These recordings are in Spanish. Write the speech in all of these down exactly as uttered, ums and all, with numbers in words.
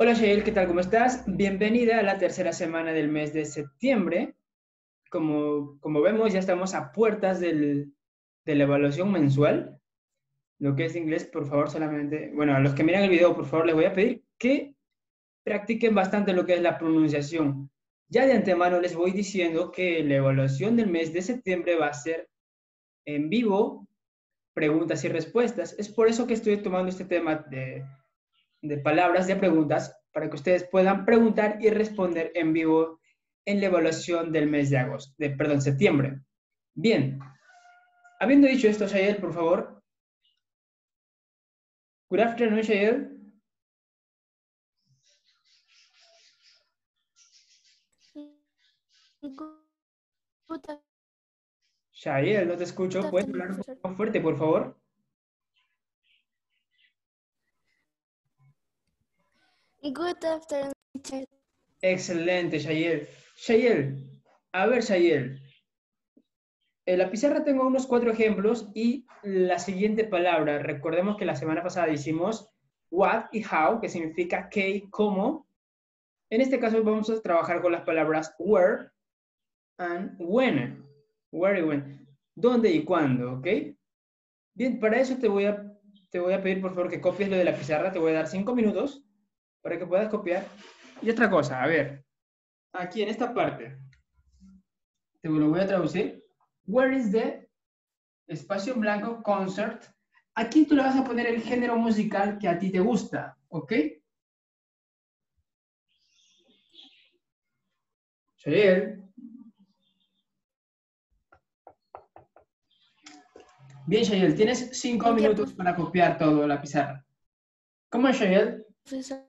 Hola Shael, ¿qué tal? ¿Cómo estás? Bienvenida a la tercera semana del mes de septiembre. Como, como vemos, ya estamos a puertas del, de la evaluación mensual. Lo que es inglés, por favor, solamente, bueno, a los que miran el video, por favor, les voy a pedir que practiquen bastante lo que es la pronunciación. Ya de antemano les voy diciendo que la evaluación del mes de septiembre va a ser en vivo, preguntas y respuestas. Es por eso que estoy tomando este tema de de palabras de preguntas para que ustedes puedan preguntar y responder en vivo en la evaluación del mes de agosto, de, perdón, septiembre. Bien, habiendo dicho esto, Shael, por favor. Good afternoon, Shael. Good Shael, no te escucho. ¿Puedes afternoon, hablar un profesor. poco más fuerte, por favor? Good afternoon, teacher. Excelente, Shael. Shael, a ver, Shael. En la pizarra tengo unos cuatro ejemplos y la siguiente palabra. Recordemos que la semana pasada hicimos what y how, que significa qué, cómo. En este caso vamos a trabajar con las palabras where and when. Where y when. ¿Dónde y cuándo? ¿Ok? Bien, para eso te voy a, te voy a pedir por favor que copies lo de la pizarra. Te voy a dar cinco minutos para que puedas copiar. Y otra cosa, a ver, aquí en esta parte, te lo voy a traducir. Where is the espacio en blanco concert? Aquí tú le vas a poner el género musical que a ti te gusta, ¿ok? Shayel. Bien, Shayel, tienes cinco Ya, minutos para copiar todo la pizarra. ¿Cómo es, Shayel? profesor.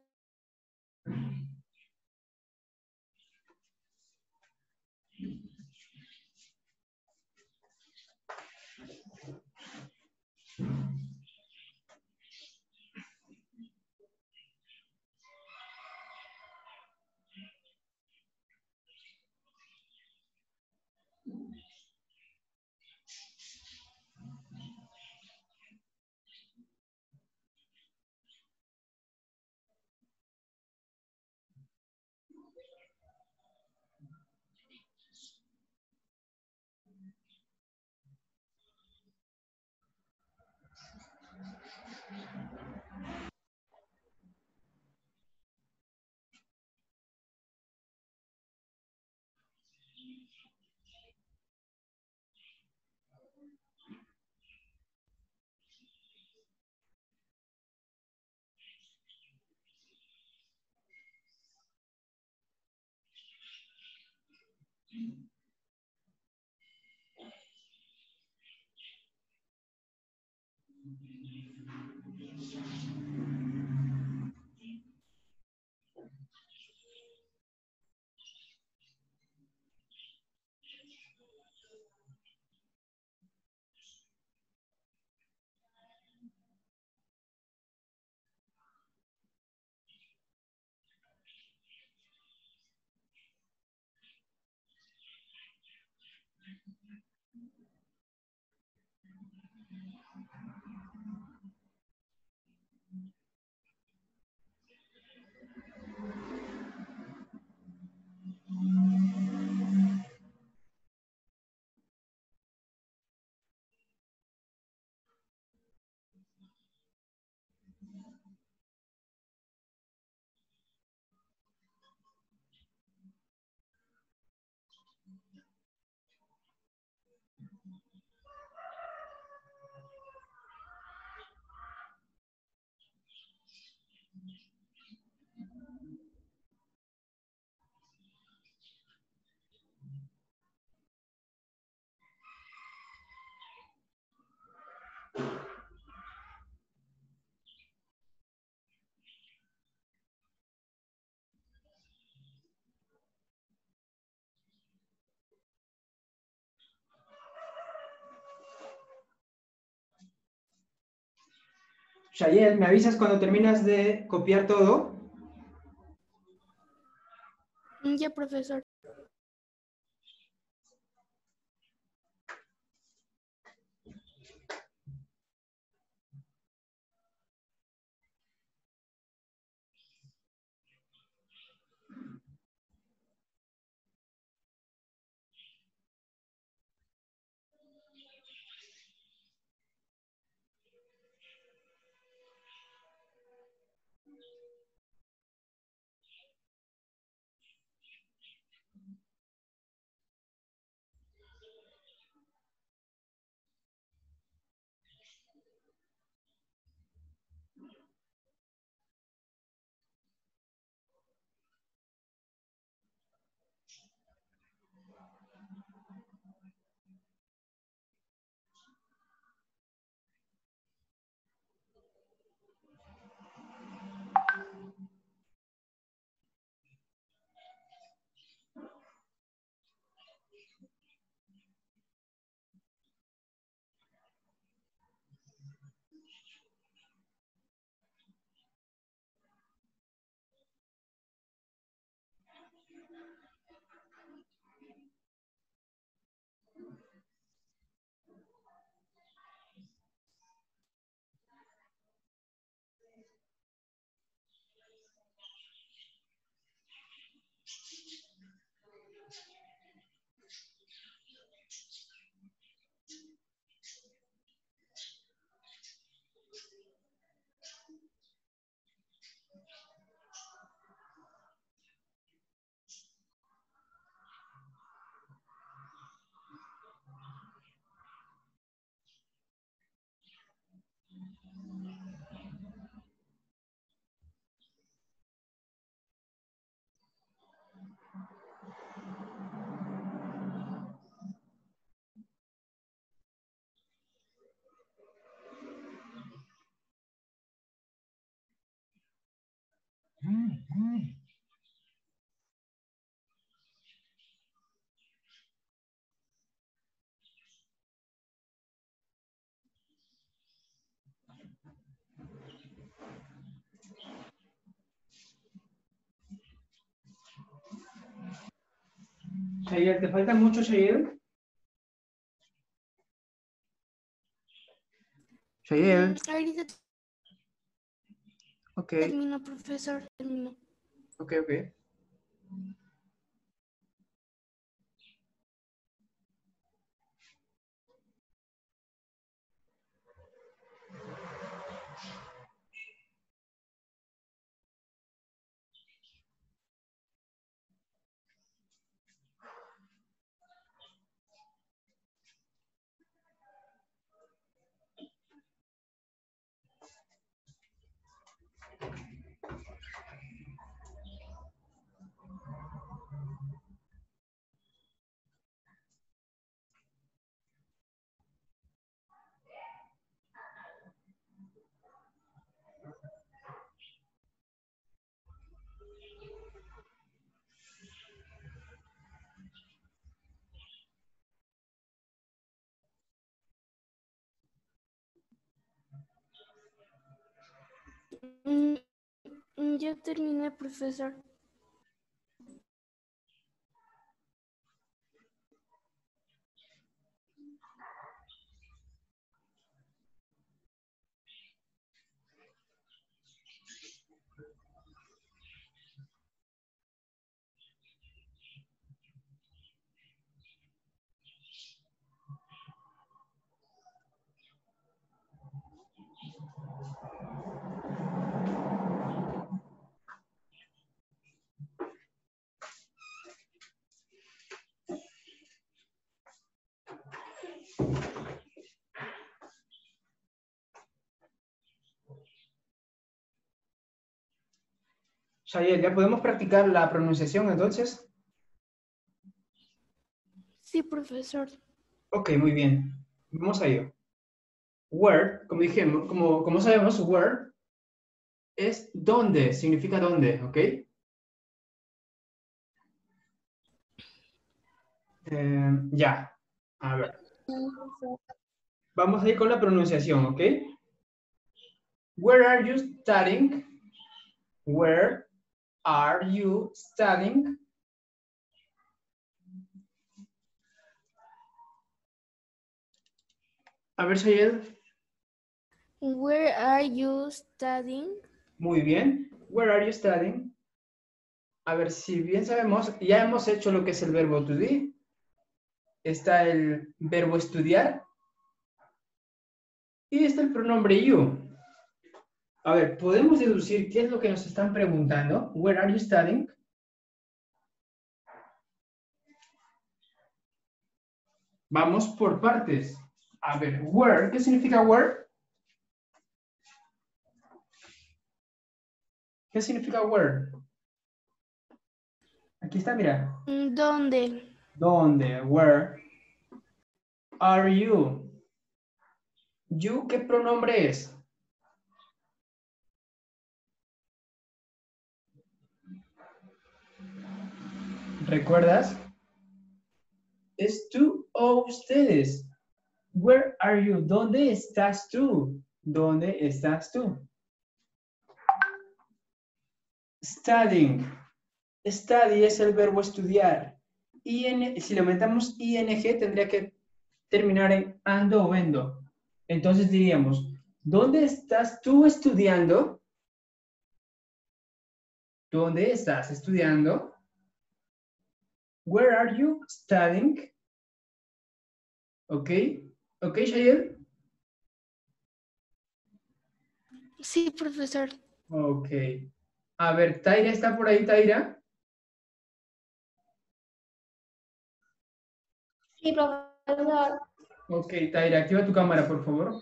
Shayel, ¿me avisas cuando terminas de copiar todo? Ya, profesor. Shayer, ¿te falta mucho, Shayer? Shayer. Mm, ahorita Ok, termino, profesor. Termino. ok, ok. Mm, mm, ya terminé, profesor. Shayer, ¿ya podemos practicar la pronunciación entonces? Sí, profesor. Ok, muy bien. Vamos a ello. Where, como dijimos, como, como sabemos, where es dónde, significa dónde, ¿ok? Eh, ya, a ver. Vamos a ir con la pronunciación, ¿ok? Where are you studying? Where are you studying? A ver, Sayed. Where are you studying? Muy bien. Where are you studying? A ver, si bien sabemos, ya hemos hecho lo que es el verbo to be. Está el verbo estudiar. Y está el pronombre you. A ver, ¿podemos deducir qué es lo que nos están preguntando? Where are you studying? Vamos por partes. A ver, where, ¿qué significa where? ¿Qué significa where? Aquí está, mira. Mm, ¿dónde? ¿Dónde? Where are you? You, ¿qué pronombre es? ¿Recuerdas? Es tú o ustedes. Where are you? ¿Dónde estás tú? ¿Dónde estás tú? Studying. Study es el verbo estudiar. In, si le aumentamos ing, tendría que terminar en ando o endo. Entonces diríamos, ¿dónde estás tú estudiando? ¿Dónde estás estudiando? Where are you studying? ¿Ok? ¿Ok, Shayel? Sí, profesor. Ok. A ver, Taira, ¿está por ahí, Taira? Sí, profesor. Ok, Taira, activa tu cámara, por favor.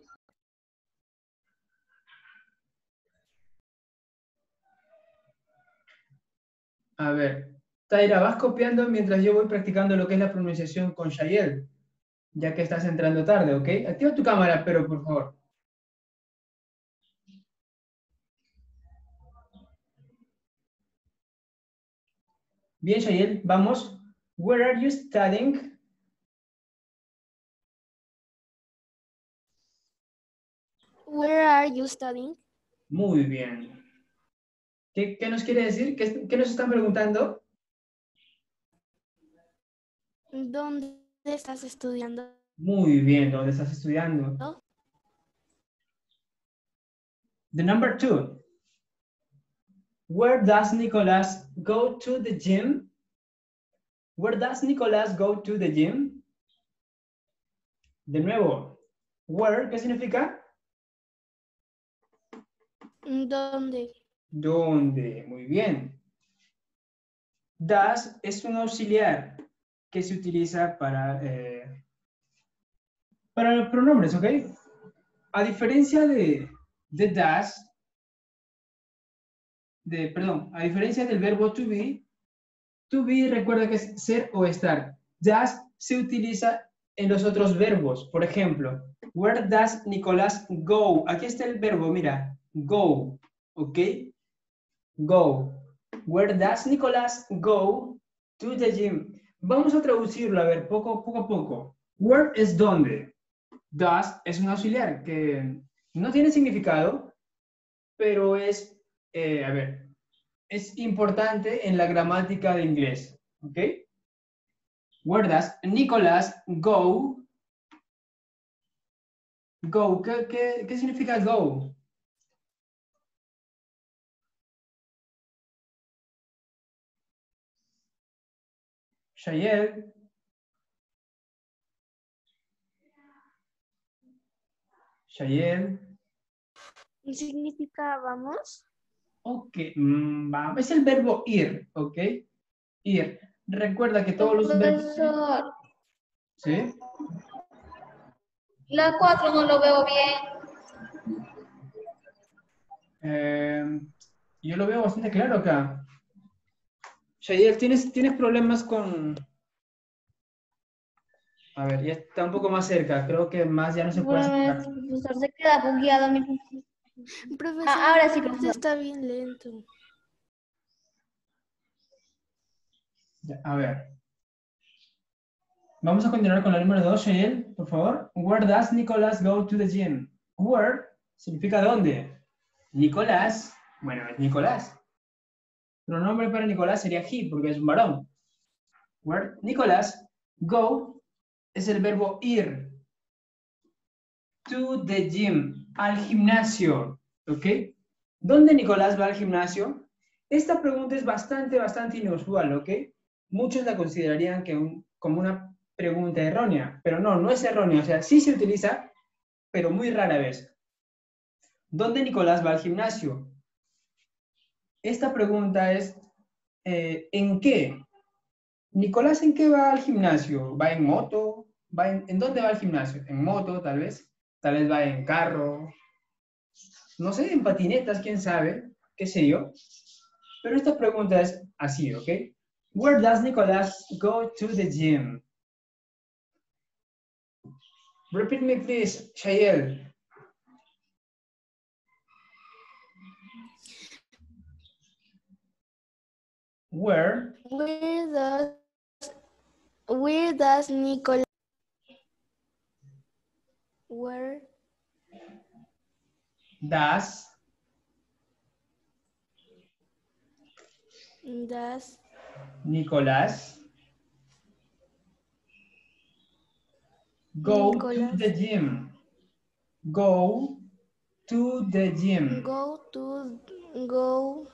A ver, Taira, vas copiando mientras yo voy practicando lo que es la pronunciación con Shayel, ya que estás entrando tarde, ¿ok? Activa tu cámara, pero por favor. Bien, Shayel, vamos. Where are you studying? Where are you studying? Muy bien. ¿Qué, qué nos quiere decir? ¿Qué, qué nos están preguntando? ¿Dónde estás estudiando? Muy bien, ¿dónde estás estudiando? ¿No? The number two. Where does Nicolás go to the gym? Where does Nicolás go to the gym? De nuevo, where, ¿qué significa? ¿Dónde? ¿Dónde? Muy bien. Does es un auxiliar que se utiliza para, eh, para los pronombres, ¿ok? A diferencia de, de does, de, perdón, a diferencia del verbo to be, to be recuerda que es ser o estar. Does se utiliza en los otros verbos. Por ejemplo, where does Nicolás go? Aquí está el verbo, mira, go, ¿ok? Go. Where does Nicolás go to the gym? Vamos a traducirlo, a ver, poco, poco a poco. Where es dónde. Does es un auxiliar que no tiene significado, pero es, eh, a ver, es importante en la gramática de inglés, ¿ok? Where does Nicolás go? Go, ¿qué, qué, qué significa go? Shayel. Shayel. ¿Significa vamos? Ok, mm, va. Es el verbo ir, ¿ok? Ir. Recuerda que todos los verbos... Profesor, ¿Sí? la cuatro no lo veo bien. Eh, yo lo veo bastante claro acá. Shayel, ¿tienes, ¿tienes problemas con...? A ver, ya está un poco más cerca. Creo que más ya no se puede Bueno, acercar. profesor, se queda bugueado. mi- Profesor, Ah, ahora sí, usted profesor. está bien lento. Ya, a ver. Vamos a continuar con la número dos, Shayel, por favor. Where does Nicolás go to the gym? Where significa dónde. Nicolás, bueno, es Nicolás. Pronombre para Nicolás sería he, porque es un varón. Where Nicolás go es el verbo ir. To the gym, al gimnasio, ¿ok? ¿Dónde Nicolás va al gimnasio? Esta pregunta es bastante, bastante inusual, ¿ok? Muchos la considerarían que un, como una pregunta errónea, pero no, no es errónea, o sea, sí se utiliza, pero muy rara vez. ¿Dónde Nicolás va al gimnasio? Esta pregunta es, eh, ¿en qué? Nicolás, ¿en qué va al gimnasio? ¿Va en moto? ¿Va en, ¿en dónde va al gimnasio? ¿En moto, tal vez? Tal vez va en carro, no sé, en patinetas, quién sabe, qué sé yo. Pero esta pregunta es así, ¿ok? Where does Nicolás go to the gym? Repeat me, please, Shayel. Where Where does Where does Nicolás Where does does Nicolás go to Nicolás the gym? Go to the gym. go to go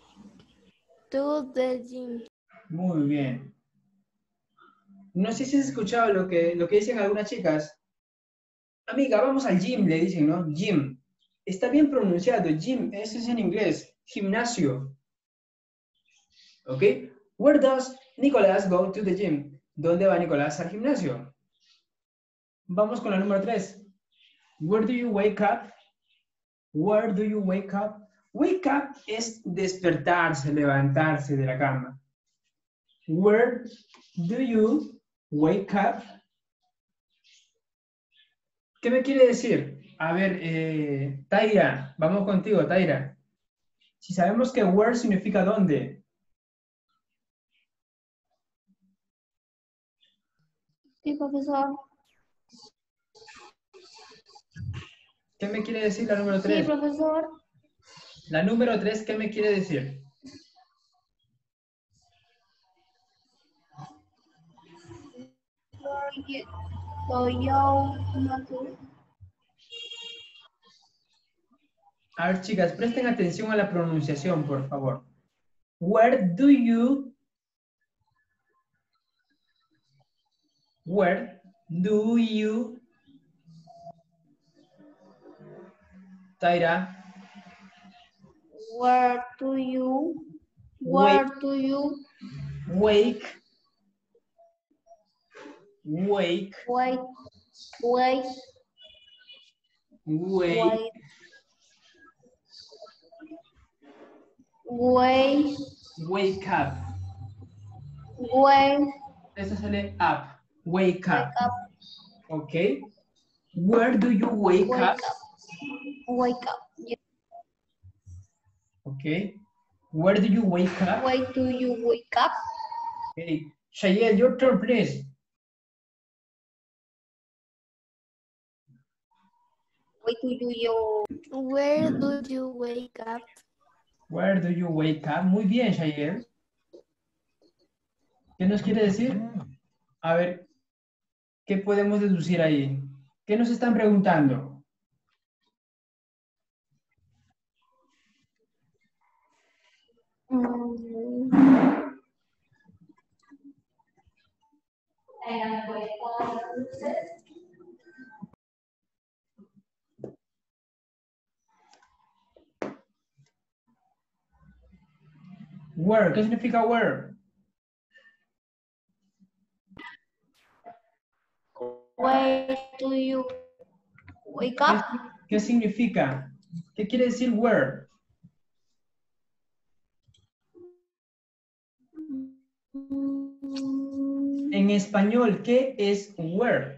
to the gym? Muy bien. No sé si has escuchado lo que, lo que dicen algunas chicas. Amiga, vamos al gym, le dicen, ¿no? Gym. Está bien pronunciado, gym, eso es en inglés. Gimnasio. ¿Ok? Where does Nicolás go to the gym? ¿Dónde va Nicolás al gimnasio? Vamos con la número tres. Where do you wake up? Where do you wake up? Wake up es despertarse, levantarse de la cama. Where do you wake up? ¿Qué me quiere decir? A ver, eh, Taira, vamos contigo, Taira. Si sabemos que where significa dónde, Sí, profesor. ¿Qué me quiere decir la número Sí, tres? profesor. La número tres, ¿qué me quiere decir? Soy yo. No tú. A ver, chicas, presten atención a la pronunciación, por favor. Where do you... Where do you... Taira, Where do you? wake, Where do you wake, wake, wait? Wait. wake, Wait. Wait. wake up. Wait. Eso sale up. Wake Wake up. up. Okay. Where do you wake, Wake up? up. Wake up. Yeah. Okay. Where do you wake up? Why do you wake up? Okay. Shayel, your turn, please. Why do you you? Where do you wake up? Where do you wake up? Muy bien, Shayel. ¿Qué nos quiere decir? A ver, ¿qué podemos deducir ahí? ¿Qué nos están preguntando? Mm. Where, ¿qué significa where? Why do you wake ¿Qué, up? qué significa? ¿Qué quiere decir where? Mm. En español, ¿qué es where?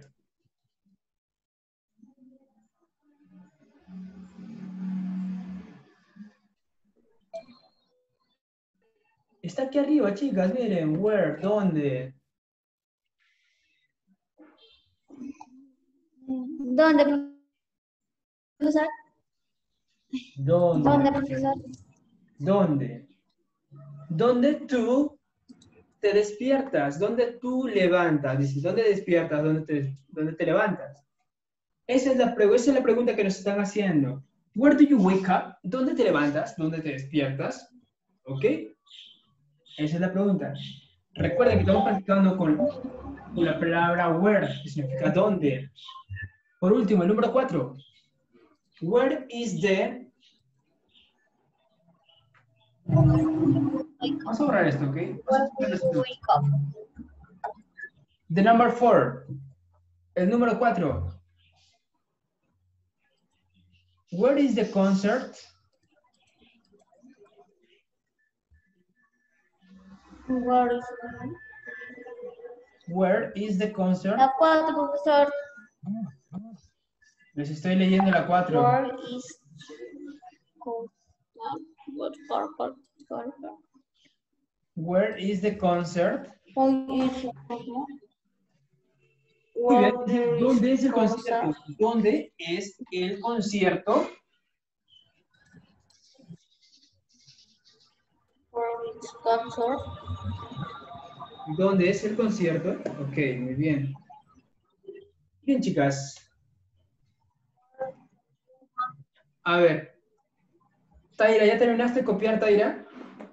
Está aquí arriba, chicas, miren, where, ¿dónde? ¿Dónde, profesor? ¿Dónde? ¿Dónde, profesor? ¿Dónde? ¿Dónde tú te despiertas? ¿Dónde tú levantas? Dices, ¿dónde despiertas? ¿Dónde te, dónde te levantas? Esa es, la, esa es la pregunta que nos están haciendo. Where do you wake up? ¿Dónde te levantas? ¿Dónde te despiertas? ¿Ok? Esa es la pregunta. Recuerden que estamos practicando con, con la palabra where, que significa dónde. Por último, el número cuatro. Where is the... Vamos a borrar esto, ¿ok? Why do you wake up? The number four. El número cuatro. Where is the concert? Where is Where is the concert? la cuatro, profesor? Les estoy leyendo la cuatro. Where is what for for for Where is the concert? Where is Muy bien. Where ¿Dónde es el concert? concierto? ¿Dónde es el concierto? Where is concert? ¿Dónde es el concierto? Ok, muy bien. Bien, chicas. A ver. Taira, ¿ya terminaste de copiar, Taira?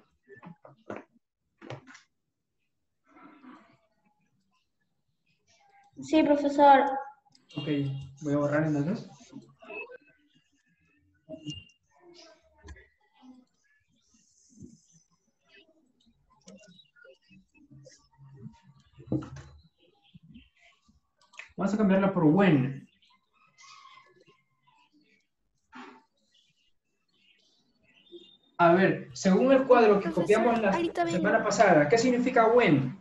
Sí, profesor. Ok, voy a borrar entonces. Vamos a cambiarla por when. A ver, según el cuadro que Profesor, copiamos la ahorita vengo. semana pasada, ¿qué significa when?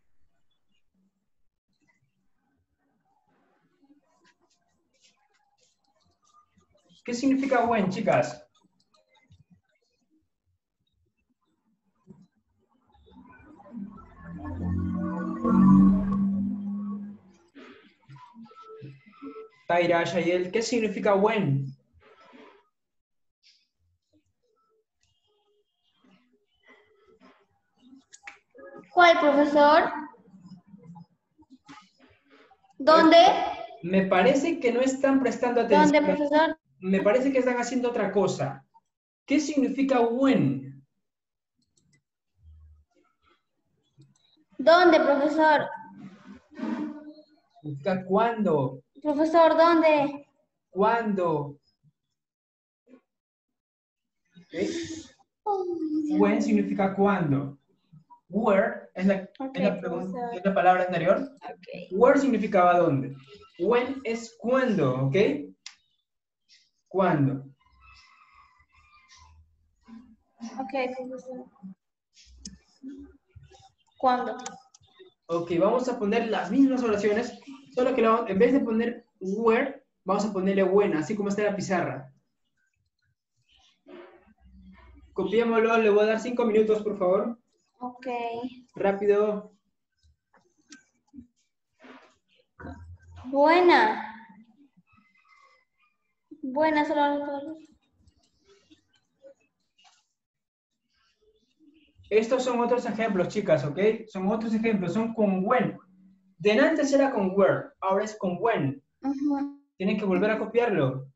¿Qué significa when, chicas? Taira, Shayel, ¿qué significa when? ¿Cuál, profesor? ¿Dónde? Me parece que no están prestando atención. ¿Dónde, profesor? Me parece que están haciendo otra cosa. ¿Qué significa when? ¿Dónde, profesor? Significa cuándo. Profesor, ¿dónde? ¿Cuándo? ¿Ok? When significa cuándo. Where es la, Ok, es la, pregun- profesor. es la palabra anterior. Ok. Where significaba dónde. When es cuándo, ¿ok? ¿Cuándo? Ok, profesor. ¿Cuándo? Ok, vamos a poner las mismas oraciones, solo que lo- en vez de poner where, vamos a ponerle when, así como está en la pizarra. Copiémoslo, le voy a dar cinco minutos, por favor. Ok. Rápido. Buena. Buena, solo. Estos son otros ejemplos, chicas, ¿ok? Son otros ejemplos, son con when. De antes era con where, ahora es con when. Ujú. Tienen que volver a copiarlo.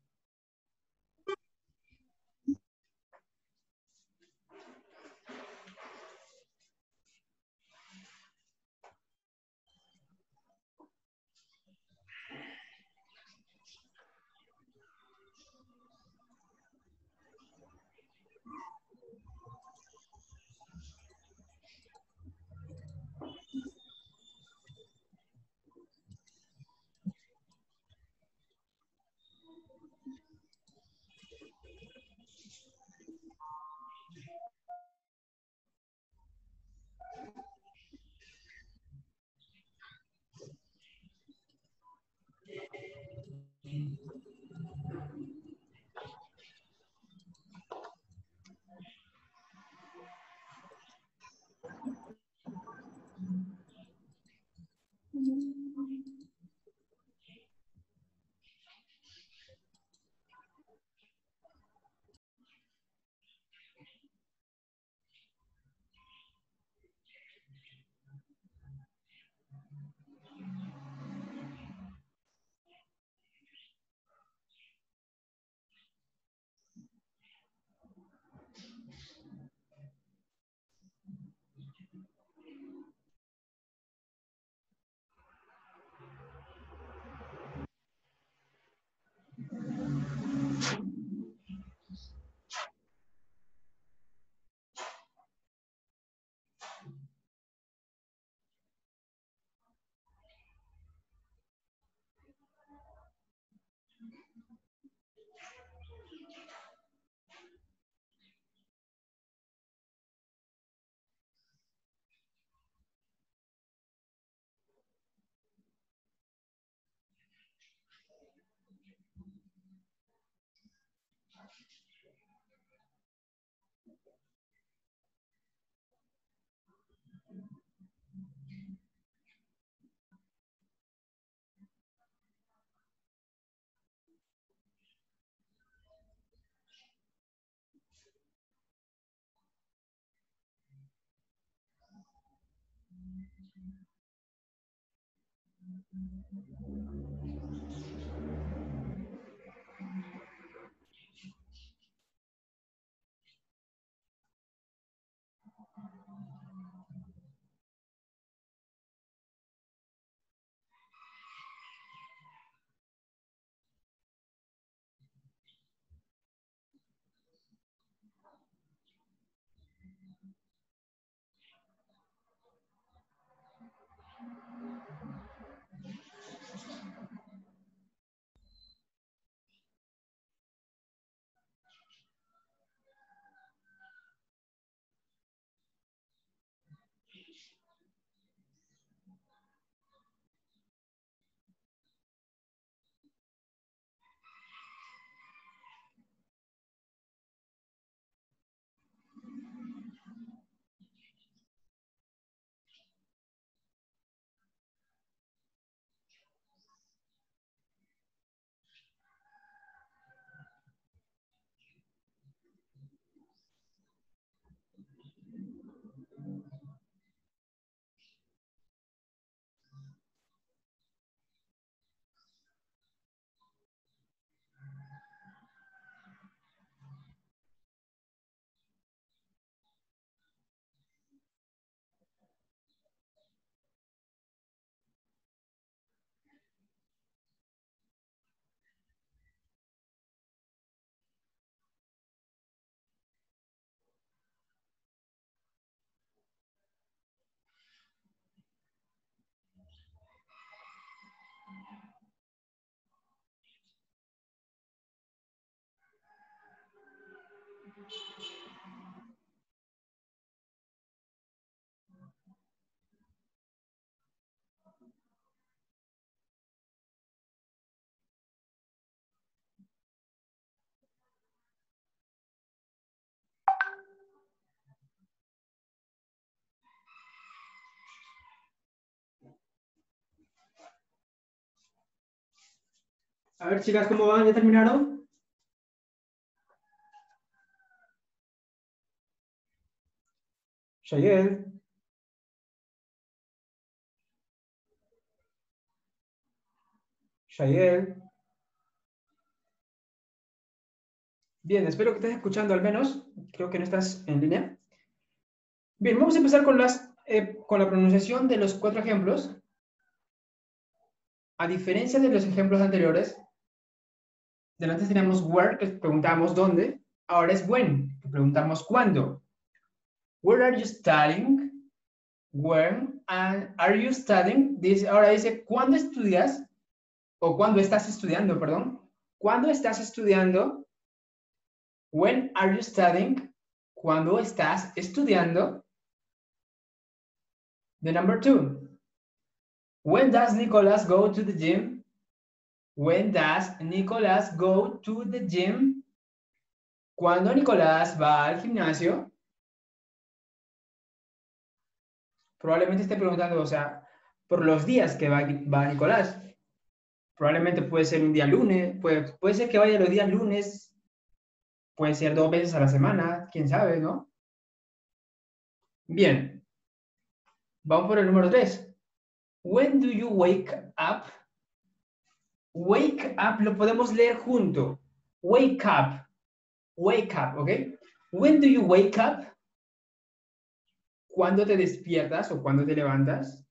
A ver, chicas, ¿cómo van? ¿Ya terminaron? Shayel. Shayel. Bien, espero que estés escuchando al menos. Creo que no estás en línea. Bien, vamos a empezar con, las, eh, con la pronunciación de los cuatro ejemplos. A diferencia de los ejemplos anteriores, delante teníamos where, que preguntamos dónde. Ahora es when, que preguntamos cuándo. Where are you studying? When and are you studying? Dice, ahora dice, ¿cuándo estudias? O ¿cuándo estás estudiando, perdón? ¿Cuándo estás estudiando? When are you studying? ¿Cuándo estás estudiando? The number two. When does Nicholas go to the gym? When does Nicholas go to the gym? ¿Cuándo Nicolás va al gimnasio? Probablemente esté preguntando, o sea, por los días que va, va Nicolás. Probablemente puede ser un día lunes, puede, puede ser que vaya los días lunes, puede ser dos veces a la semana, quién sabe, ¿no? Bien. Vamos por el número tres. When do you wake up? Wake up lo podemos leer junto. Wake up. Wake up, ¿ok? When do you wake up? ¿Cuándo te despiertas o cuándo te levantas?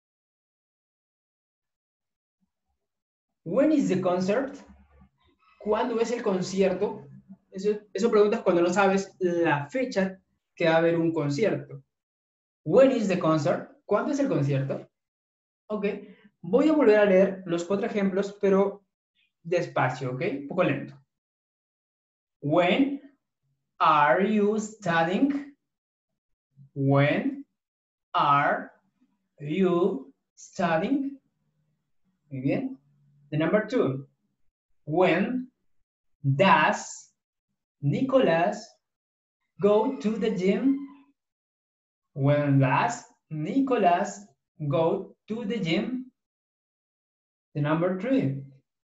When is the concert? ¿Cuándo es el concierto? Eso, eso preguntas cuando no sabes la fecha que va a haber un concierto. When is the concert? ¿Cuándo es el concierto? Ok. Voy a volver a leer los cuatro ejemplos, pero despacio, ¿ok? Un poco lento. When are you studying? When are you studying? Muy bien. The number two. When does Nicholas go to the gym? When does Nicholas go to the gym? The number three.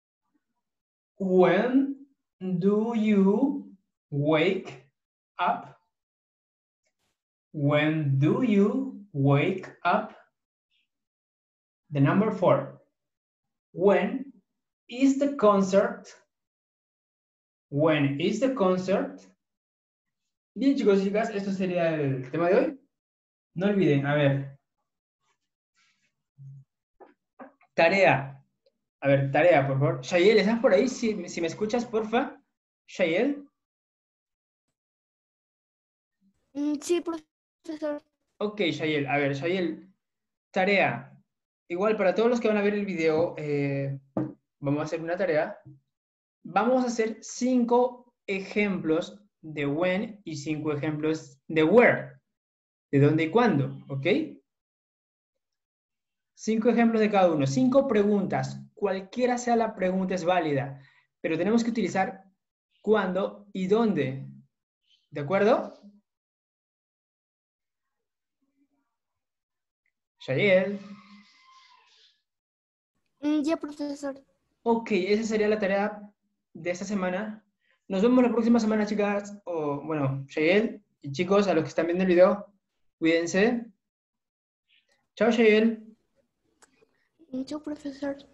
When do you wake up? When do you wake up? The number four. When is the concert? When is the concert? Bien, chicos y chicas, esto sería el tema de hoy. No olviden, a ver. Tarea. A ver, tarea, por favor. Shayel, ¿estás por ahí? Si, si me escuchas, porfa. Shayel. Mm, sí, profesor. Ok, Shayel. A ver, Shayel. Tarea. Igual para todos los que van a ver el video, eh, vamos a hacer una tarea. Vamos a hacer cinco ejemplos de when y cinco ejemplos de where. De dónde y cuándo, ¿ok? Cinco ejemplos de cada uno. Cinco preguntas. Cualquiera sea la pregunta es válida, pero tenemos que utilizar cuándo y dónde. ¿De acuerdo? Shayel. Mm, ya, profesor. Ok, esa sería la tarea de esta semana. Nos vemos la próxima semana, chicas. O, bueno, Shayel y chicos, a los que están viendo el video, cuídense. Chao, Shayel. Mm, chao, profesor.